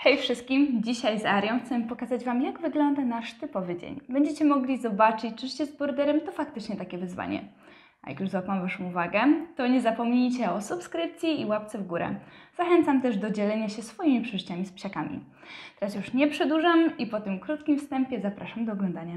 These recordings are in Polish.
Hej wszystkim! Dzisiaj z Arią chcę pokazać Wam, jak wygląda nasz typowy dzień. Będziecie mogli zobaczyć, czy życie z borderem to faktycznie takie wyzwanie. A jak już złapam Waszą uwagę, to nie zapomnijcie o subskrypcji i łapce w górę. Zachęcam też do dzielenia się swoimi przeżyciami z psiakami. Teraz już nie przedłużam i po tym krótkim wstępie zapraszam do oglądania.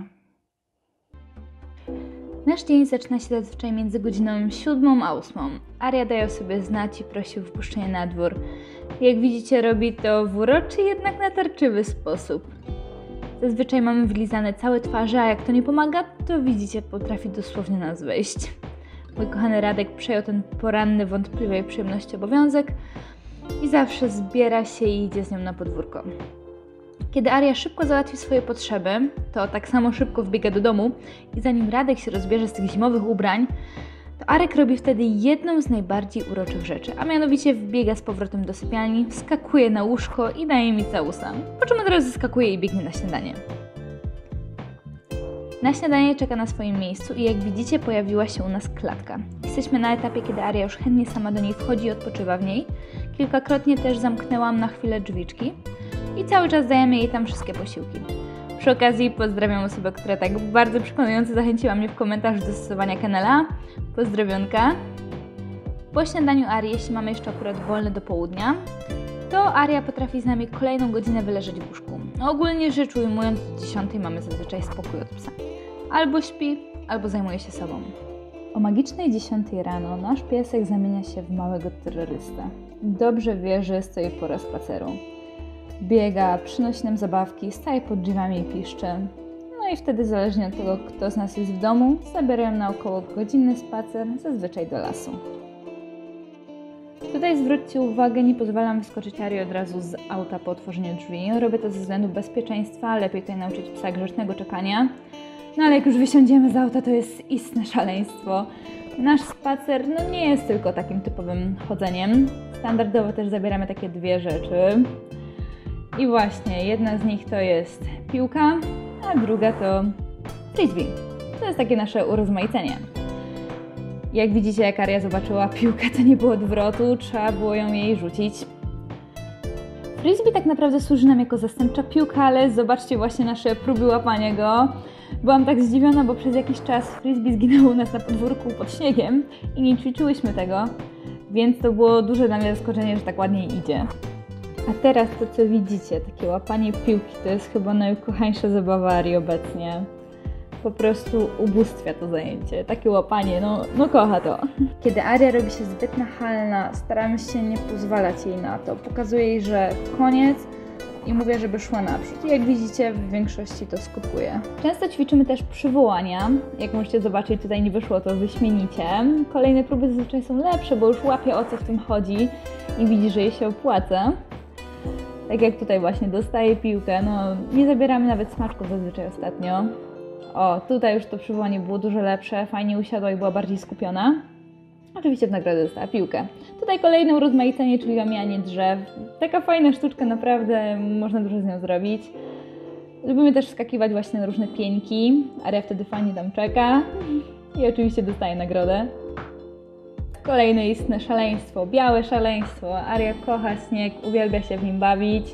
Nasz dzień zaczyna się zazwyczaj między godziną 7 a 8. Aria daje o sobie znać i prosi o wpuszczenie na dwór. Jak widzicie, robi to w uroczy, jednak natarczywy sposób. Zazwyczaj mamy wylizane całe twarze, a jak to nie pomaga, to widzicie, potrafi dosłownie nas wejść. Mój kochany Radek przejął ten poranny, wątpliwej przyjemności obowiązek i zawsze zbiera się i idzie z nią na podwórko. Kiedy Aria szybko załatwi swoje potrzeby, to tak samo szybko wbiega do domu i zanim Radek się rozbierze z tych zimowych ubrań, to Arek robi wtedy jedną z najbardziej uroczych rzeczy, a mianowicie wbiega z powrotem do sypialni, wskakuje na łóżko i daje mi całusa, po czym od razu zeskakuje i biegnie na śniadanie. Na śniadanie czeka na swoim miejscu i jak widzicie, pojawiła się u nas klatka. Jesteśmy na etapie, kiedy Aria już chętnie sama do niej wchodzi i odpoczywa w niej. Kilkakrotnie też zamknęłam na chwilę drzwiczki i cały czas dajemy jej tam wszystkie posiłki. Przy okazji pozdrawiam osobę, która tak bardzo przekonująco zachęciła mnie w komentarzu do stosowania Kennela. Pozdrowionka. Po śniadaniu Arii, jeśli mamy jeszcze akurat wolne do południa, to Aria potrafi z nami kolejną godzinę wyleżeć w łóżku. Ogólnie rzecz ujmując, do 10 mamy zazwyczaj spokój od psa. Albo śpi, albo zajmuje się sobą. O magicznej 10 rano nasz piesek zamienia się w małego terrorystę. Dobrze wie, że stoi pora spaceru. Biega, przynosi nam zabawki, staje pod drzwiami i piszczy. No i wtedy, zależnie od tego, kto z nas jest w domu, zabierają na około godzinny spacer, zazwyczaj do lasu. Tutaj zwróćcie uwagę, nie pozwalam wyskoczyć Arii od razu z auta po otworzeniu drzwi. Robię to ze względu bezpieczeństwa, lepiej tutaj nauczyć psa grzecznego czekania. No ale jak już wysiądziemy z auta, to jest istne szaleństwo. Nasz spacer nie jest tylko takim typowym chodzeniem. Standardowo też zabieramy takie dwie rzeczy. I właśnie, jedna z nich to jest piłka, a druga to frisbee. To jest takie nasze urozmaicenie. Jak widzicie, jak Aria zobaczyła piłkę, to nie było odwrotu, trzeba było ją jej rzucić. Frisbee tak naprawdę służy nam jako zastępcza piłka, ale zobaczcie właśnie nasze próby łapania go. Byłam tak zdziwiona, bo przez jakiś czas frisbee zginęło u nas na podwórku pod śniegiem i nie ćwiczyłyśmy tego, więc to było duże dla mnie zaskoczenie, że tak ładnie idzie. A teraz to, co widzicie, takie łapanie piłki, to jest chyba najukochańsza zabawa Arii obecnie. Po prostu ubóstwia to zajęcie, takie łapanie, no kocha to. Kiedy Aria robi się zbyt nachalna, staramy się nie pozwalać jej na to. Pokazuję jej, że koniec i mówię, żeby szła naprzód. I jak widzicie, w większości to skutkuje. Często ćwiczymy też przywołania. Jak możecie zobaczyć, tutaj nie wyszło to wyśmienicie. Kolejne próby zazwyczaj są lepsze, bo już łapie, o co w tym chodzi i widzi, że jej się opłaca. Tak jak tutaj właśnie dostaje piłkę, nie zabieramy nawet smaczków zazwyczaj ostatnio. O, tutaj już to przywołanie było dużo lepsze, fajnie usiadła i była bardziej skupiona. Oczywiście w nagrodę dostała piłkę. Tutaj kolejne urozmaicenie, czyli omijanie drzew. Taka fajna sztuczka, naprawdę można dużo z nią zrobić. Lubimy też wskakiwać właśnie na różne pieńki. Aria wtedy fajnie tam czeka i oczywiście dostaje nagrodę. Kolejne istne szaleństwo, białe szaleństwo. Aria kocha śnieg, uwielbia się w nim bawić.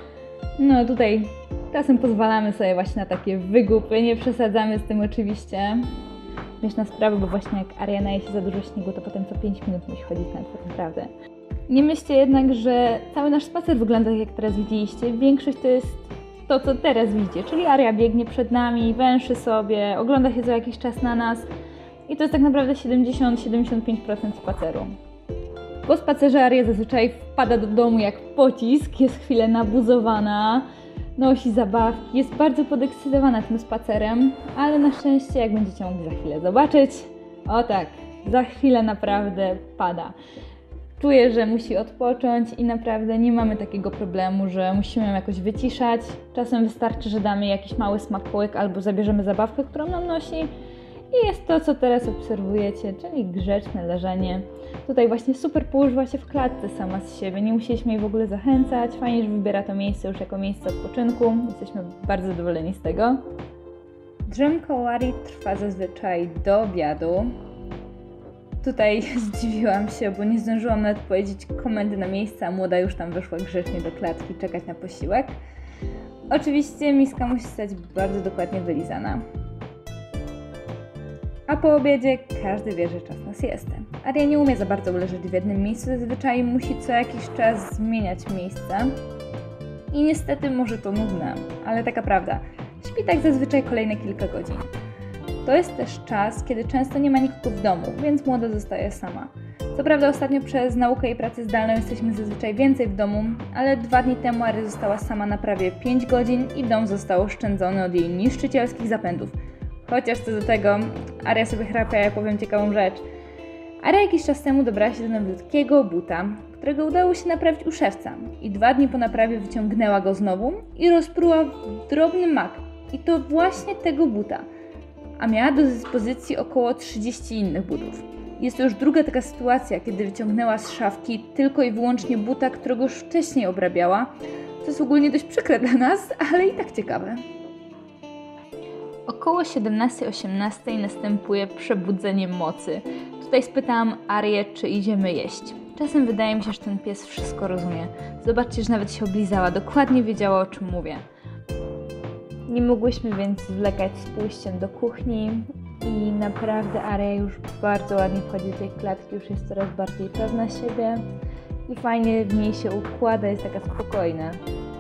No tutaj czasem pozwalamy sobie właśnie na takie wygupy, nie przesadzamy z tym oczywiście. Śmieszna sprawa, bo właśnie jak Aria naje się za dużo śniegu, to potem co 5 minut musi chodzić na dwór, naprawdę. Nie myślcie jednak, że cały nasz spacer wygląda tak, jak teraz widzieliście. Większość to jest to, co teraz widzicie, czyli Aria biegnie przed nami, węszy sobie, ogląda się co jakiś czas na nas. I to jest tak naprawdę 70-75% spaceru. Po spacerze Aria zazwyczaj wpada do domu jak pocisk, jest chwilę nabuzowana, nosi zabawki, jest bardzo podekscytowana tym spacerem, ale na szczęście, jak będziecie mogli za chwilę zobaczyć, o tak, za chwilę naprawdę pada. Czuję, że musi odpocząć i naprawdę nie mamy takiego problemu, że musimy ją jakoś wyciszać. Czasem wystarczy, że damy jakiś mały smakołyk albo zabierzemy zabawkę, którą nam nosi. I jest to, co teraz obserwujecie, czyli grzeczne leżenie. Tutaj właśnie super położyła się w klatce sama z siebie, nie musieliśmy jej w ogóle zachęcać. Fajnie, że wybiera to miejsce już jako miejsce odpoczynku. Jesteśmy bardzo zadowoleni z tego. Drzemka u Arii trwa zazwyczaj do obiadu. Tutaj zdziwiłam się, bo nie zdążyłam nawet powiedzieć komendy na miejsce, a młoda już tam weszła grzecznie do klatki czekać na posiłek. Oczywiście miska musi stać bardzo dokładnie wylizana. A po obiedzie każdy wie, że czas na siestę. Aria nie umie za bardzo leżeć w jednym miejscu, zazwyczaj musi co jakiś czas zmieniać miejsce. I niestety może to nudne, ale taka prawda. Śpi tak zazwyczaj kolejne kilka godzin. To jest też czas, kiedy często nie ma nikogo w domu, więc młoda zostaje sama. Co prawda ostatnio przez naukę i pracę zdalną jesteśmy zazwyczaj więcej w domu, ale 2 dni temu Aria została sama na prawie 5 godzin i dom został oszczędzony od jej niszczycielskich zapędów. Chociaż co do tego, Aria sobie chrapia, ja powiem ciekawą rzecz. Aria jakiś czas temu dobrała się do nowiutkiego buta, którego udało się naprawić u szewca. I 2 dni po naprawie wyciągnęła go znowu i rozpruła w drobny mak. I to właśnie tego buta. A miała do dyspozycji około 30 innych butów. Jest to już druga taka sytuacja, kiedy wyciągnęła z szafki tylko i wyłącznie buta, którego już wcześniej obrabiała. To jest ogólnie dość przykre dla nas, ale i tak ciekawe. Około 17-18 następuje przebudzenie mocy. Tutaj spytałam Arię, czy idziemy jeść. Czasem wydaje mi się, że ten pies wszystko rozumie. Zobaczcie, że nawet się oblizała, dokładnie wiedziała, o czym mówię. Nie mogłyśmy więc zwlekać z pójściem do kuchni i naprawdę Aria już bardzo ładnie wchodzi do tej klatki, już jest coraz bardziej pewna siebie i fajnie w niej się układa, jest taka spokojna.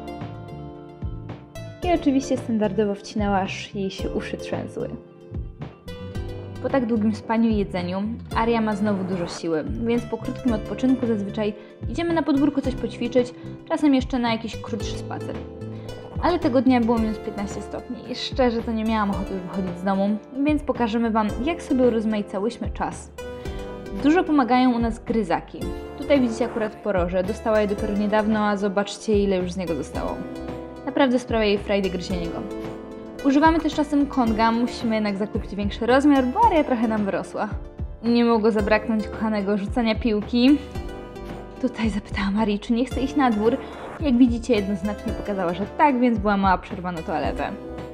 I oczywiście standardowo wcinała, aż jej się uszy trzęsły. Po tak długim spaniu i jedzeniu Aria ma znowu dużo siły, więc po krótkim odpoczynku zazwyczaj idziemy na podwórko coś poćwiczyć, czasem jeszcze na jakiś krótszy spacer. Ale tego dnia było minus 15 stopni i szczerze to nie miałam ochoty już wychodzić z domu, więc pokażemy Wam, jak sobie urozmaicałyśmy czas. Dużo pomagają u nas gryzaki. Tutaj widzicie akurat poroże, dostała je dopiero niedawno, a zobaczcie, ile już z niego zostało. Naprawdę sprawia jej frajdę gryzienie go. Używamy też czasem konga, musimy jednak zakupić większy rozmiar, bo Aria trochę nam wyrosła. Nie mogło zabraknąć kochanego rzucania piłki. Tutaj zapytałam Arii, czy nie chce iść na dwór. Jak widzicie, jednoznacznie pokazała, że tak, więc była mała przerwa na toaletę.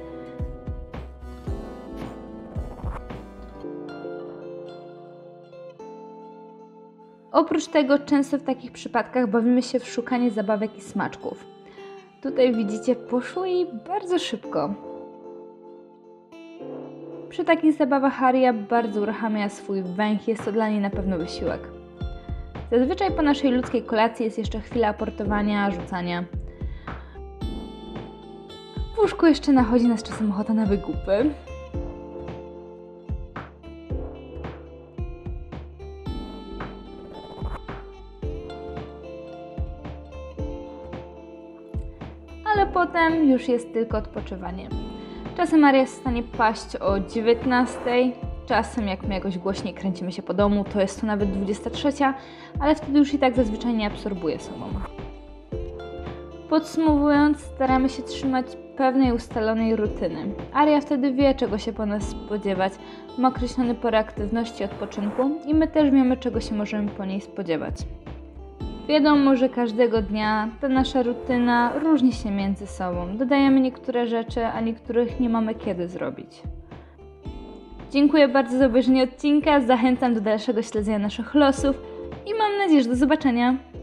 Oprócz tego często w takich przypadkach bawimy się w szukanie zabawek i smaczków. Tutaj widzicie, poszło jej bardzo szybko. Przy takich zabawach Aria bardzo uruchamia swój węch, jest to dla niej na pewno wysiłek. Zazwyczaj po naszej ludzkiej kolacji jest jeszcze chwila aportowania, rzucania. W łóżku jeszcze nachodzi nas czasem ochota na wygupy. Ale potem już jest tylko odpoczywanie. Czasem Aria jest w stanie paść o 19, czasem jak my jakoś głośniej kręcimy się po domu, to jest to nawet 23, ale wtedy już i tak zazwyczaj nie absorbuje sobą. Podsumowując, staramy się trzymać pewnej ustalonej rutyny. Aria wtedy wie, czego się po nas spodziewać, ma określone pory aktywności i odpoczynku i my też wiemy, czego się możemy po niej spodziewać. Wiadomo, że każdego dnia ta nasza rutyna różni się między sobą. Dodajemy niektóre rzeczy, a niektórych nie mamy kiedy zrobić. Dziękuję bardzo za obejrzenie odcinka, zachęcam do dalszego śledzenia naszych losów i mam nadzieję, że do zobaczenia.